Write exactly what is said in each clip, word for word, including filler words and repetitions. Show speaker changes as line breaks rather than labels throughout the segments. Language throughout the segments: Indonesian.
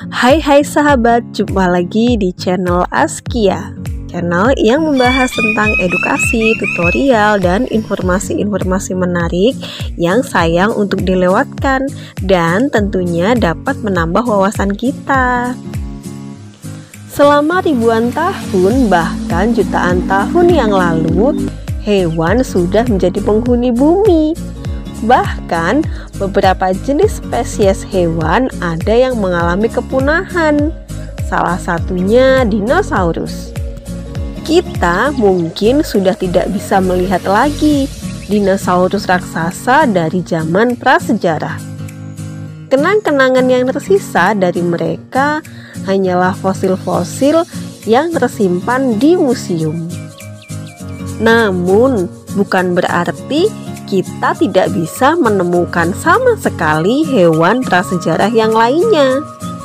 Hai hai sahabat, jumpa lagi di channel Askia, channel yang membahas tentang edukasi, tutorial, dan informasi-informasi menarik yang sayang untuk dilewatkan dan tentunya dapat menambah wawasan kita. Selama ribuan tahun, bahkan jutaan tahun yang lalu, hewan sudah menjadi penghuni bumi. Bahkan beberapa jenis spesies hewan ada yang mengalami kepunahan, salah satunya dinosaurus. Kita mungkin sudah tidak bisa melihat lagi dinosaurus raksasa dari zaman prasejarah. Kenang-kenangan yang tersisa dari mereka hanyalah fosil-fosil yang tersimpan di museum. Namun, bukan berarti kita tidak bisa menemukan sama sekali hewan prasejarah yang lainnya.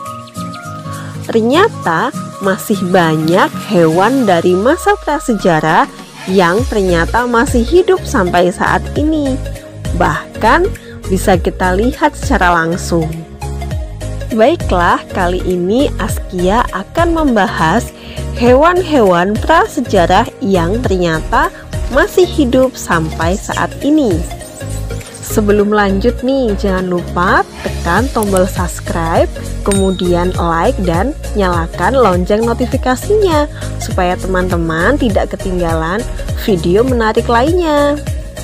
Ternyata masih banyak hewan dari masa prasejarah yang ternyata masih hidup sampai saat ini. Bahkan bisa kita lihat secara langsung. Baiklah, kali ini Askia akan membahas hewan-hewan prasejarah yang ternyata masih hidup sampai saat ini. Sebelum lanjut nih, jangan lupa tekan tombol subscribe, kemudian like dan nyalakan lonceng notifikasinya supaya teman-teman tidak ketinggalan video menarik lainnya.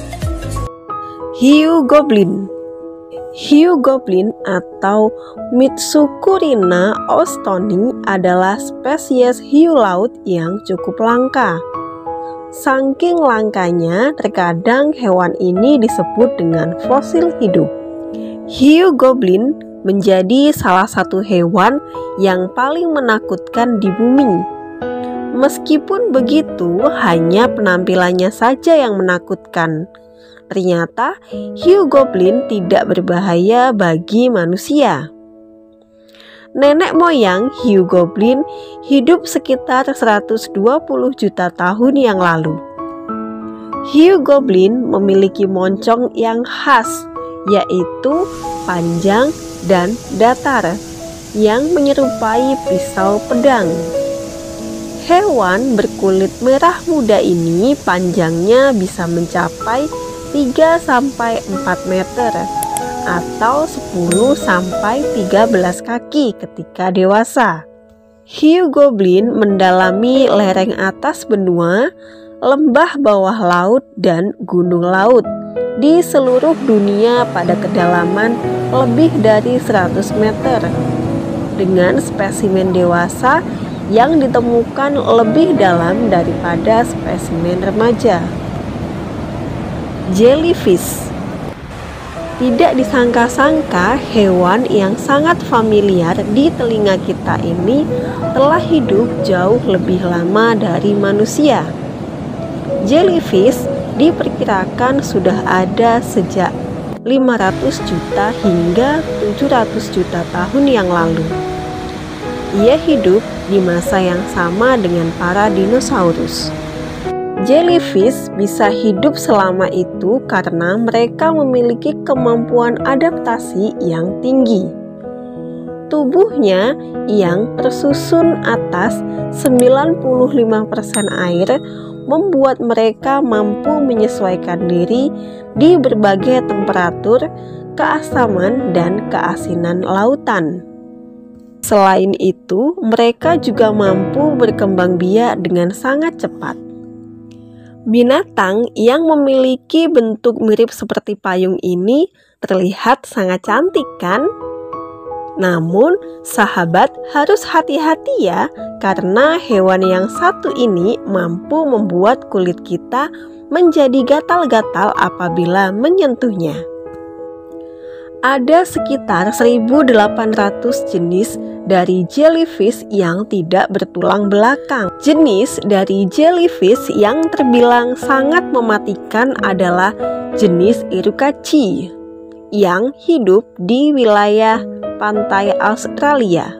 Hiu goblin. Hiu goblin atau Mitsukurina austoni adalah spesies hiu laut yang cukup langka. Saking langkanya, terkadang hewan ini disebut dengan fosil hidup. Hiu goblin menjadi salah satu hewan yang paling menakutkan di bumi. Meskipun begitu, hanya penampilannya saja yang menakutkan. Ternyata, hiu goblin tidak berbahaya bagi manusia. Nenek moyang hiu goblin hidup sekitar seratus dua puluh juta tahun yang lalu. Hiu goblin memiliki moncong yang khas, yaitu panjang dan datar, yang menyerupai pisau pedang. Hewan berkulit merah muda ini panjangnya bisa mencapai tiga sampai empat meter atau sepuluh sampai tiga belas kaki ketika dewasa. Hiu goblin mendalami lereng atas benua, lembah bawah laut, dan gunung laut di seluruh dunia pada kedalaman lebih dari seratus meter, dengan spesimen dewasa yang ditemukan lebih dalam daripada spesimen remaja. Jellyfish. Tidak disangka-sangka, hewan yang sangat familiar di telinga kita ini telah hidup jauh lebih lama dari manusia. Jellyfish diperkirakan sudah ada sejak lima ratus juta hingga tujuh ratus juta tahun yang lalu. Ia hidup di masa yang sama dengan para dinosaurus. Jellyfish bisa hidup selama itu karena mereka memiliki kemampuan adaptasi yang tinggi. Tubuhnya yang tersusun atas sembilan puluh lima persen air membuat mereka mampu menyesuaikan diri di berbagai temperatur, keasaman, dan keasinan lautan. Selain itu, mereka juga mampu berkembang biak dengan sangat cepat. Binatang yang memiliki bentuk mirip seperti payung ini terlihat sangat cantik, kan? Namun, sahabat harus hati-hati ya, karena hewan yang satu ini mampu membuat kulit kita menjadi gatal-gatal apabila menyentuhnya. Ada sekitar seribu delapan ratus jenis dari jellyfish yang tidak bertulang belakang. Jenis dari jellyfish yang terbilang sangat mematikan adalah jenis Irukachi yang hidup di wilayah pantai Australia.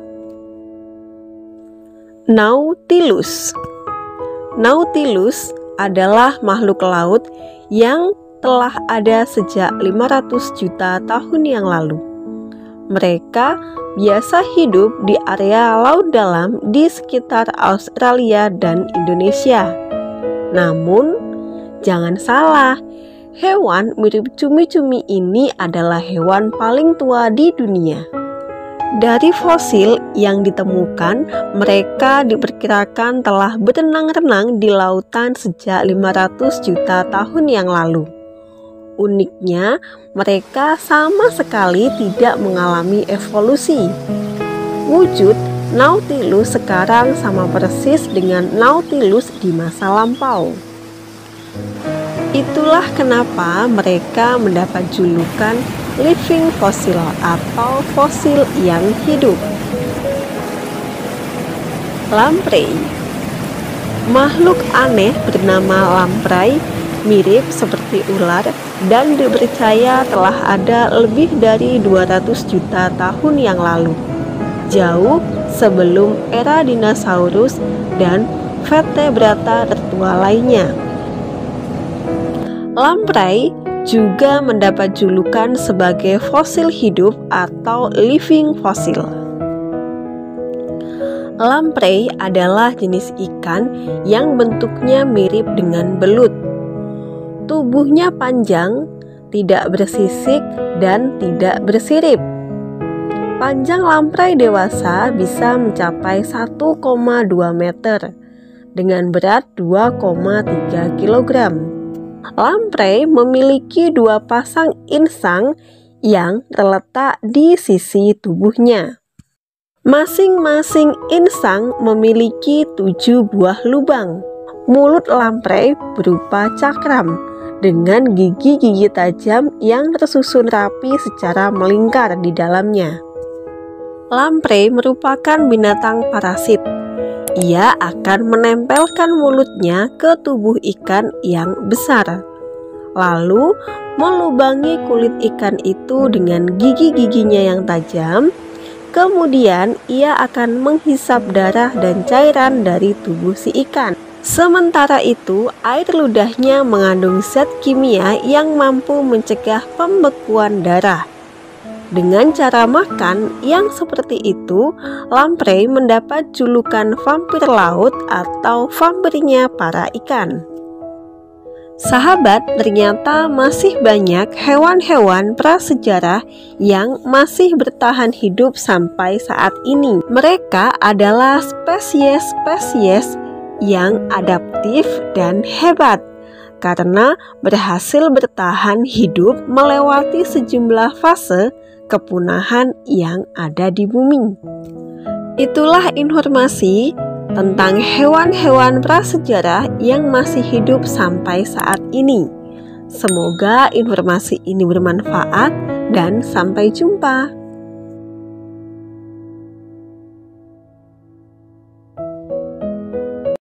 Nautilus. Nautilus adalah makhluk laut yang telah ada sejak lima ratus juta tahun yang lalu. Mereka biasa hidup di area laut dalam di sekitar Australia dan Indonesia. Namun, jangan salah, hewan mirip cumi-cumi ini adalah hewan paling tua di dunia. Dari fosil yang ditemukan, mereka diperkirakan telah berenang-renang di lautan sejak lima ratus juta tahun yang lalu. Uniknya, mereka sama sekali tidak mengalami evolusi. Wujud Nautilus sekarang sama persis dengan Nautilus di masa lampau. Itulah kenapa mereka mendapat julukan living fossil atau fosil yang hidup. Lamprey. Makhluk aneh bernama lamprey mirip seperti ular dan dipercaya telah ada lebih dari dua ratus juta tahun yang lalu, jauh sebelum era dinosaurus dan vertebrata tertua lainnya. Lamprey juga mendapat julukan sebagai fosil hidup atau living fossil. Lamprey adalah jenis ikan yang bentuknya mirip dengan belut. Tubuhnya panjang, tidak bersisik, dan tidak bersirip. Panjang lamprey dewasa bisa mencapai satu koma dua meter dengan berat dua koma tiga kilogram. Lamprey memiliki dua pasang insang yang terletak di sisi tubuhnya. Masing-masing insang memiliki tujuh buah lubang. Mulut lamprey berupa cakram dengan gigi-gigi tajam yang tersusun rapi secara melingkar di dalamnya. Lamprey merupakan binatang parasit. Ia akan menempelkan mulutnya ke tubuh ikan yang besar, lalu melubangi kulit ikan itu dengan gigi-giginya yang tajam. Kemudian ia akan menghisap darah dan cairan dari tubuh si ikan. Sementara itu, air ludahnya mengandung zat kimia yang mampu mencegah pembekuan darah. Dengan cara makan yang seperti itu, lamprey mendapat julukan vampir laut atau vampirnya para ikan. Sahabat, ternyata masih banyak hewan-hewan prasejarah yang masih bertahan hidup sampai saat ini. Mereka adalah spesies-spesies yang adaptif dan hebat karena berhasil bertahan hidup melewati sejumlah fase kepunahan yang ada di bumi. Itulah informasi tentang hewan-hewan prasejarah yang masih hidup sampai saat ini. Semoga informasi ini bermanfaat dan sampai jumpa.